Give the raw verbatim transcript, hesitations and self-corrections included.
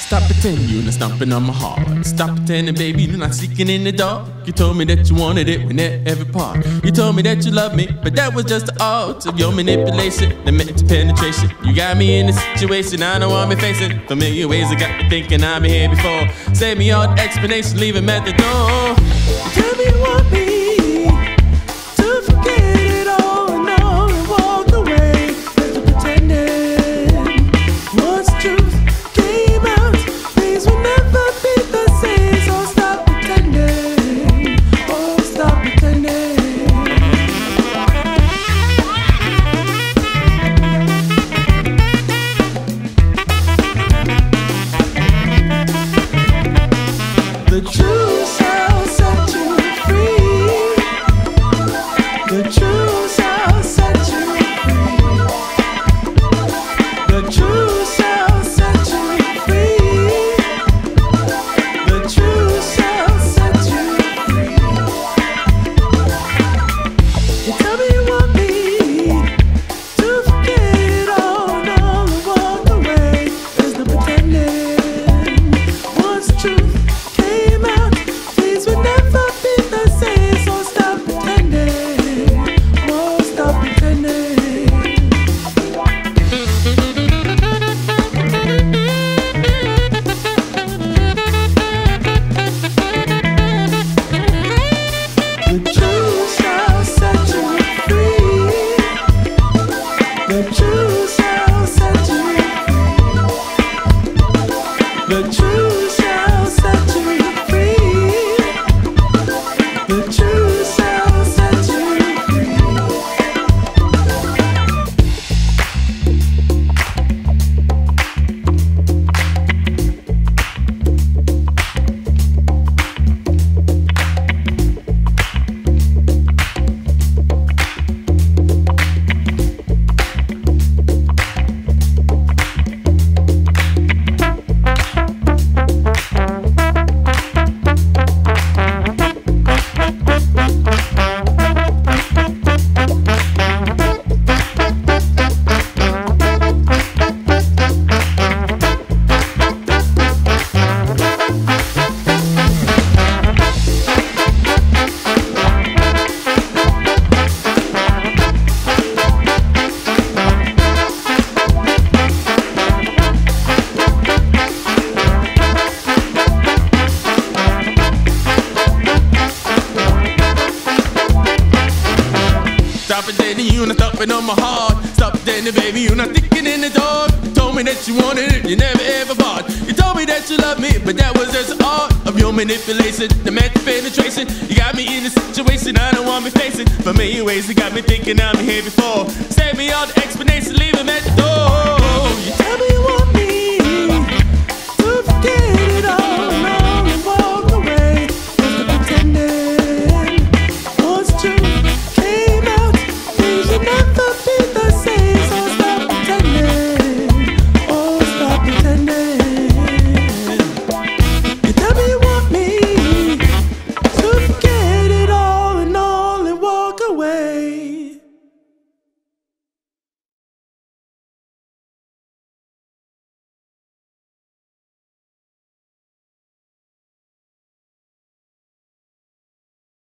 Stop pretending you're not stomping on my heart. Stop pretending, baby, you're not seeking in the dark. You told me that you wanted it in every part. You told me that you loved me, but that was just the art of your manipulation, the mental penetration. You got me in a situation I don't want me facing. Familiar ways I got me thinking I've been here before. Save me all the explanation, leave him at the door. You tell me you want me to forget it all and all and walk away. But you're pretending what's truth came out. Things will never be the same, so stop pretending. Oh, stop pretending. The truth shall set you free. The truth shall set you free. The truth shall set you free. The truth shall set you free. You tell me you want me to forget it all, no, and walk away. There's no pretending. What's truth came out. Things will never be the same, so stop pretending. Oh, stop pretending. The truth shall set you free. The truth shall set you free. The truth shall set you free. The truth shall set you free. Stop pretending you're not stomping on my heart. Stop pretending, baby, you're not thinking in the dark. You told me that you wanted it, you never ever bought. You told me that you loved me, but that was just the art of your manipulation, the mental penetration. You got me in a situation I don't want me facing. Familiar ways that got me thinking I'm here before. Save me all the explanation, leave him at the door. You tell me you want me to forget it all.